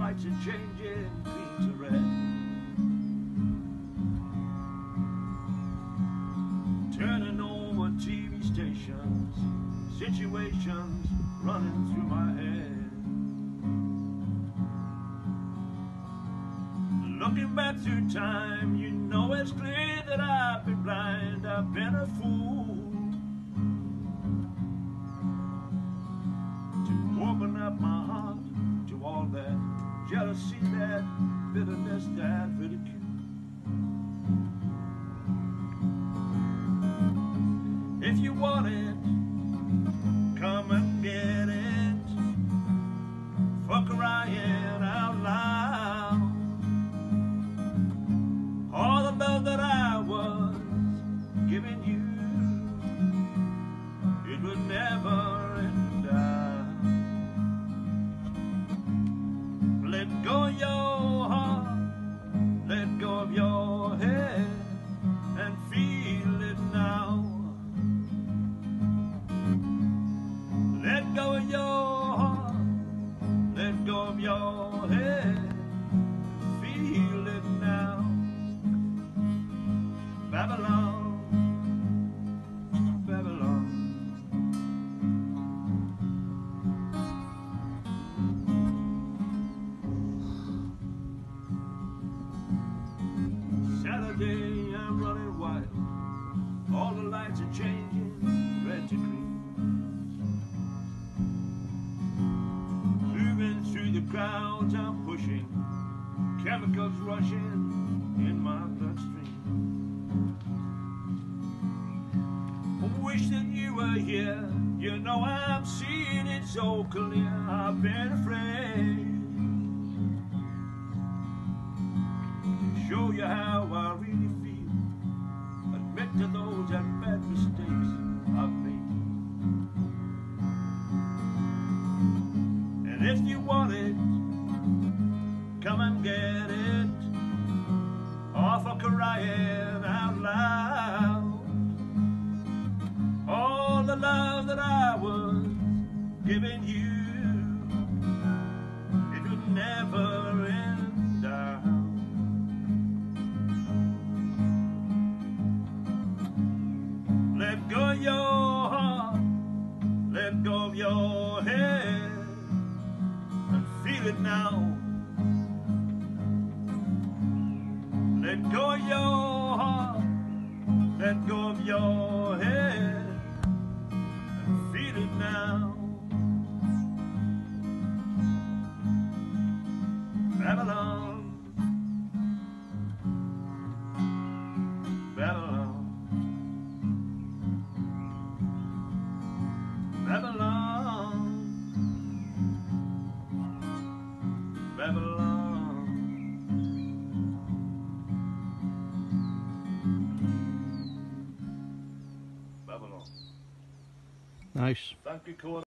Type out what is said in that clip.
lights are changing green to red. Turning over TV stations, situations running through my head. Looking back through time, you know it's clear that I've been blind, I've been a fool to open up my heart to all that jealousy, that bitterness, that ridicule. If you want it, come and get it, for crying out loud. All the love that I was giving you, it would never end out. Let go of your heart, let go of your head, and feel it now. Let go of your heart, let go of your head, feel it now. Babylon, Babylon. Saturday, I'm running wild. All the lights are changing, red to green. Moving through the crowds, I'm pushing. Chemicals rushing in my bloodstream. Wish that you were here. You know I'm seeing it so clear. I've been afraid to show you how I really feel. Admit to those that bad mistakes I've made. And if you want it, come and get it, or for crying out loud. All the love that I was giving you, it would never end out. Let go of your heart, let go of your head, and feel it now. Let go of your heart, let go of your head, feel it now. Babylon, Babylon, Babylon, Babylon. Babylon. Nice. Thank you, Corey.